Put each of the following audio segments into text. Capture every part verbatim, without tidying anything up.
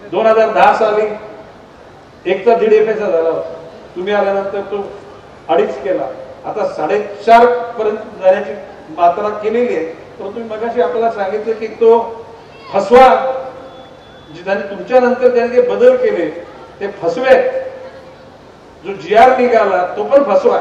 दोन हजार दहा साली एकचा दीड एफ एचा झाला होता, तुम्ही आल्यानंतर तो अडीच केला, आता साडेचार पर्यंत जाण्याची मात्रा केलेली आहे. परंतु मगाशी आपल्याला सांगितलं की तो फसवा ज्यांनी तुमच्या नंतर त्यांनी जे बदल केले ते फसवे. जो जी आर निघाला तो पण फसवा.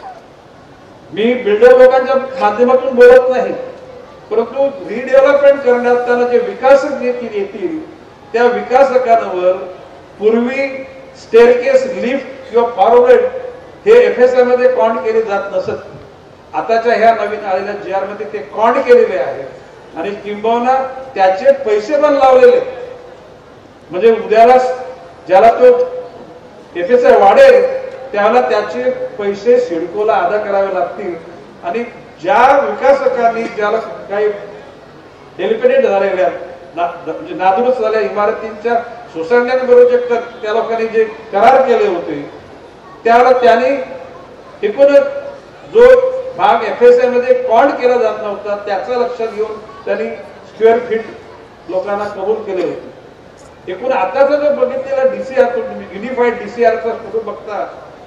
मी बिल्डर लोकांच्या माध्यमातून बोलत नाही, परंतु रिडेव्हलपमेंट करण्यात जे विकासक येतील त्या विकासकांवर पूर्वी स्टेअरकेस, लिफ्ट किंवा फॉरवर्ड हे एफ एस आय मध्ये कॉन्ट केले जात नसत. आताच्या ह्या नवीन आलेल्या जी आर मध्ये ते कॉन्ट केलेले आहेत आणि किंबहुना त्याचे पैसे पण लावलेले. म्हणजे उद्याला ज्याला तो एफ एस आय वाढेल त्याला त्याचे पैसे सिडकोला अदा करावे लागतील. आणि ज्या विकासकांनी ज्याला काही डेलिपेटेड झालेल्या म्हणजे नादुरुस्त झालेल्या इमारतींच्या सोसायट्यांबरोबर जे त्या लोकांनी जे करार केले होते त्याला त्यांनी एकूणच जो भाग एफ एस आय मध्ये कॉन्ट केला जात नव्हता त्याचं लक्षात घेऊन त्यांनी स्क्वेअर फीट लोकांना कबूल केले होते. एकूण आताचा जो बघितलेला डीसीआर युनिफाईड डीसीआरचा फोटो बघता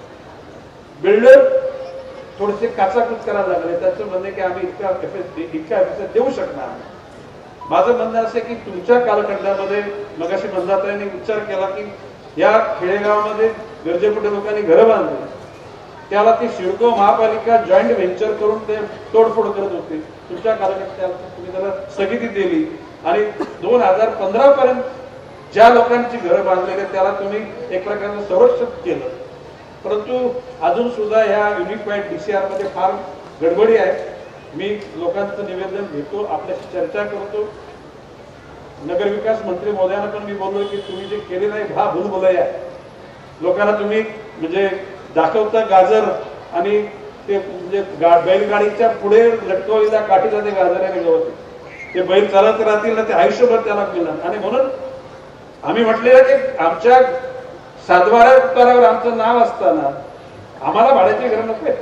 बिल्डर थोडेसे काचाकूच करायला लागले. त्याचं म्हणणं की आम्ही इतका इतका एफ देऊ शकणार. माझं म्हणणं असं की तुमच्या कालखंडामध्ये मगाशी मंदाताईंनी विचार केला की या खेडेगावामध्ये गरजेपोटी लोकांनी घरं बांधली, त्याला ती सिडको महापालिका जॉईंट व्हेंचर करून ते तोडफोड करत होते. तुमच्या कालखंडात तुम्ही त्याला स्थगिती दिली आणि दोन हजार पंधरा पर्यंत ज्या लोकांची घरं बांधलेली त्याला तुम्ही एक प्रकारचं संरक्षण केलं. परंतु अजून सुद्धा ह्या युनिफाईड डीसीआर मध्ये फार गडबडी आहे. मी लोकांचं निवेदन घेतो, आपल्याशी चर्चा करतो. नगरविकास मंत्री महोदयांना पण मी बोललो की तुम्ही जे केले नाही हा भूलभुलैया आहे. लोकांना तुम्ही म्हणजे दाखवता गाजर आणि ते म्हणजे बैलगाडीच्या पुढे लटकवलेल्या काठीला ते गाजराने गवते, ते बैल चालत राहतील ना ते आयुष्यभर त्याला मिळणार. आणि म्हणून आम्ही म्हटलेलं की आमच्या सातबारा उत्तरावर आमचं नाव असताना आम्हाला भाड्याची घरं नको.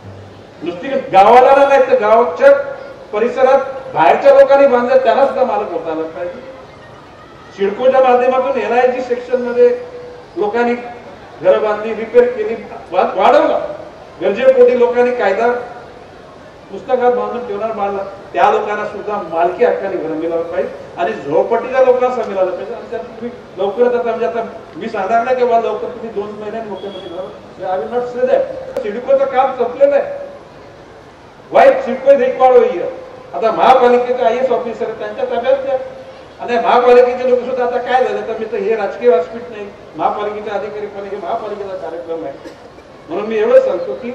नुसती गावाला नाही तर गावाच्या परिसरात बाहेरच्या लोकांनी बांधल्या त्यांना सुद्धा मालक होता आला पाहिजे. सिडकोच्या माध्यमातून एन आय जी सेक्शन मध्ये लोकांनी घरं बांधली, रिपेअर केली, वाढवला. गरजेपोटी लोकांनी कायदा पुस्तकात बांधून ठेवणार बांधला, त्या लोकांना सुद्धा मालकी हक्काने घरं मिळालं पाहिजे आणि झोपडीच्या लोकांना मिळालं पाहिजे. आणि त्यात तुम्ही लवकरच आता म्हणजे आता मी सांगणार नाही किंवा लवकर तुम्ही दोन महिन्यांनी मुख्यमंत्री I will not say that. सिडकोचं काम संपलेलं आहे. वाईट सिडको देखभाल होईल. आता महापालिकेचे आय एस ऑफिसर त्यांच्या ताब्यात द्या. आणि महापालिकेचे लोक सुद्धा आता काय झालं तर मी तर हे राजकीय व्यासपीठ नाही, महापालिकेचे अधिकारी पण हे महापालिकेचा कार्यक्रम आहे. म्हणून मी एवढं सांगतो की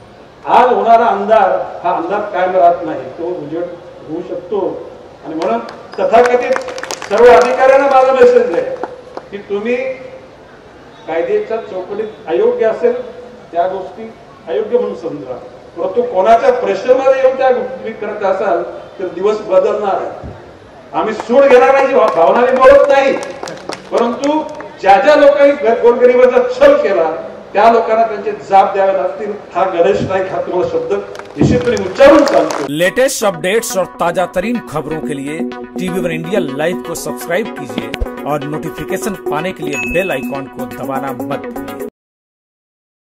आज होणारा अंधार हा अंधार कायम राहत नाही, तो उजेड होऊ शकतो. आणि म्हणून तथाकथित सर्व अधिकाऱ्यांना माझा मेसेज आहे की तुम्ही कायद्याच्या चौकटीत अयोग्य असेल त्या गोष्टी अयोग्य म्हणून समजा, परंतु कोणाच्या प्रेशरमध्ये येऊन त्या गोष्टी करत असाल तर दिवस बदलणार आहे. आम्ही सूड घेणार नाही भावनाने बोलत नाही, परंतु ज्या ज्या लोकांनी गोरगरिबाचा छल केला त्या लोकांना त्यांचे जाब द्यावे लागतील. हा गणेश नाईक हा तुम्हाला शब्द निश्चितपणे उच्चारून सांगतो. लेटेस्ट अपडेट्स और ताजा तरीन खबरों के लिए टीवी वन इंडिया लाइव को सब्सक्राइब कीजिए और नोटिफिकेशन पाने के लिए बेल आइकॉन को दबाना मत भूलिए.